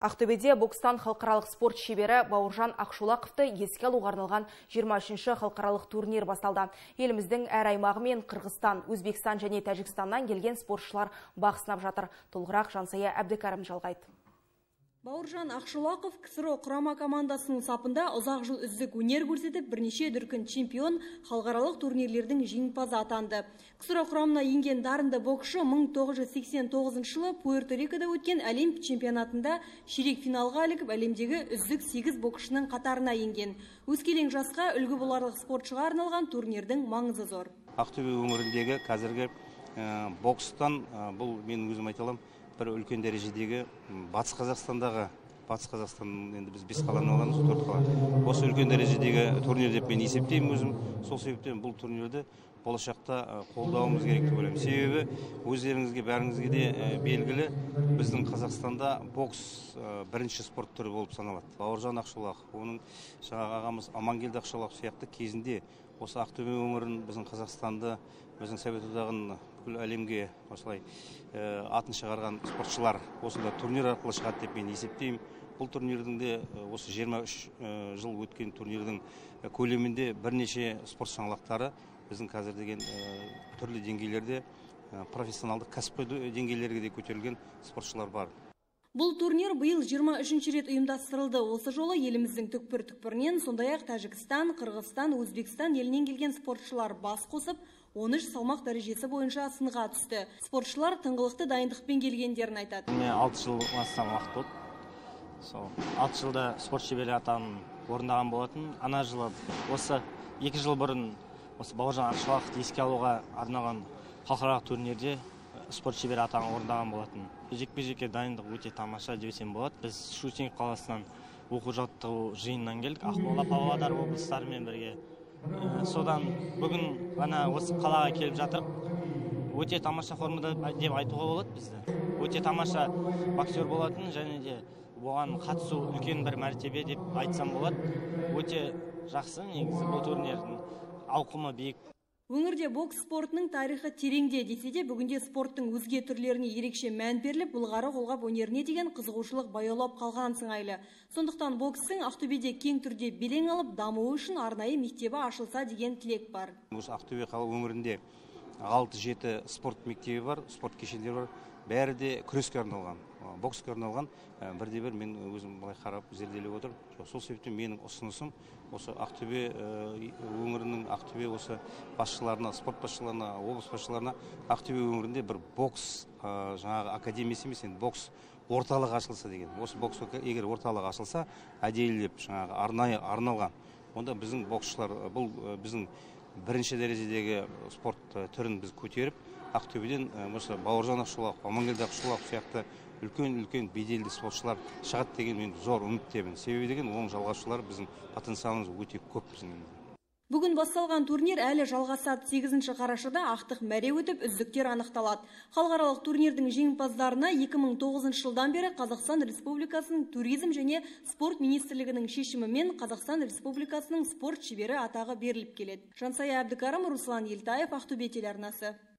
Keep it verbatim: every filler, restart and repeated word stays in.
Ақтөбеде бокстан халықаралық спорт шебері Бауыржан Ақшолақовты еске алуға арналған жиырма үшінші халықаралық турнир басталды. Еліміздің әр аймағы мен Қырғызстан, Өзбекстан және Тәжікстаннан келген спортшылар бақ сынап жатыр. Толығырақ Жансая Әбдікәрім жалғайды. Бауыржан Ақшолақов КСРО құрама командасының сапында ұзақ жыл үздік өнер көрсетіп, бірнеше дүркін чемпион халықаралық турнирлердің жеңімпазы атанды. КСРО құрамына енген дарынды боксшы мың тоғыз жүз сексен тоғызыншы жылы Пуэрто-Рикода өткен әлем чемпионатында ширек финалға ілігіп, әлемдегі үздік сегіз боксшының қатарына енген. Өскелең жасқа үлгі боларлық спортшыға арналған турнирдің маңызы зор. Ақтөбе өңіріндегі қазіргі бокстан бұл мен өзім айта аламын, бір үлкен дәрежедегі Батыс Қазақстандағы, Батыс Қазақстан енді біз бес қаланы аламыз, төрт қала. Осы үлкен дәрежедегі турнир деп мен есептеймін өзім. Сол себептен бұл турнирді болашақта қолдауымыз керек деп ойлаймын. Себебі өздеріңізге, бәріңізге де белгілі, біздің Қазақстанда бокс бірінші спорт түрі болып саналады. Бауыржан Ақшолақов, оның жаңағы ағамыз Амангелді Ақшолақов сияқты кезінде осы Ақтөбе өңірін, біздің Қазақстанды, біздің Совет одағын бүкіл әлемге осылай атын шығарған спортшылар осында турнир арқылы шығады деп мен есептеймін. Бұл турнирдің де осы жиырма үш жыл өткен турнирдің көлемінде бірнеше спорт саңлақтары біздің қазір деген түрлі деңгейлерде профессионалдық кәсіпқой деңгейлерге де көтерілген спортшылар бар. Бұл турнир биыл жиырма үшінші рет ұйымдастырылды. Осы жолы еліміздің түкпір-түкпірінен, сондай-ақ Тәжікстан, Қырғызстан, Өзбекстан елінен келген спортшылар бас қосып, он үш салмақ дәрежесі бойынша сынға түсті. Спортшылар тыңғылықты дайындықпен келгендерін айтады. Мен алты жыл астам уақыт болды. Сол алты жылда спорт шебері атағын орындаған болатын. Ана жылы осы екі жыл бұрын осы Бауыржан Ақшолақовты еске алуға арналған халықаралық турнирде спорт шебері атағын орындаған болатын. Жекпе-жекке дайындық өте тамаша десем болады. Біз Шымкент қаласынан оқу-жаттығу жиынынан келдік. Ақмола, Павлодар облыстарымен бірге. Содан бүгін ғана осы қалаға келіп жатырық. Өте тамаша формада деп айтуға болады бізді. Өте тамаша боксер болатын, және де оған қатысу үлкен бір мәртебе деп айтсам болады. Өте жақсы негізі бұл турнирдің ауқымы биік. Өңірде бокс спортының тарихы тереңде десе де, бүгінде спорттың өзге түрлеріне ерекше мән беріліп, былғары қолғап өнеріне деген қызығушылық баяулап қалған сыңайлы. Сондықтан бокстың Ақтөбеде кең түрде белең алып, дамуы үшін арнайы мектебі ашылса деген тілек бар. Осы Ақтөбе қала өңірінде алты жеті спорт мектебі бар, спорт кешендері бар. Бәрі де күреске арналған, боксқа арналған. Бірде бір мен өзім былай қарап зерделеп отыр. Сол себептен менің ұсынысым осы Ақтөбе өңірінің, Ақтөбе осы басшыларына, спорт басшыларына, облыс басшыларына Ақтөбе өңірінде бір бокс жаңағы академиясы емес, бокс орталығы ашылса деген. Осы бокс егер орталығы ашылса, әдейілеп жаңағы арнайы арналған. Онда біздің боксшылар, бұл біздің бірінші дәрежедегі спорт түрін біз көтеріп, Ақтөбеден осы Бауыржан Ақшолақов, Амангелді Ақшолақов сияқты үлкен-үлкен беделді спортшылар шығады деген мен зор үміттемін. Себебі деген оның жалғасушылары біздің потенциалымыз өте көп біздің. Бүгін басталған турнир әлі жалғасады. сегізінші қарашада ақтық мәре өтіп, үздіктер анықталады. Халықаралық турнирдің жеңімпаздарына екі мың тоғызыншы жылдан бері Қазақстан Республикасының туризм және спорт министрлігінің шешімімен Қазақстан Республикасының спорт шебері атағы беріліп келеді. Жансая Әбдікәрім, Руслан Елтаев, Ақтөбе телеарнасы.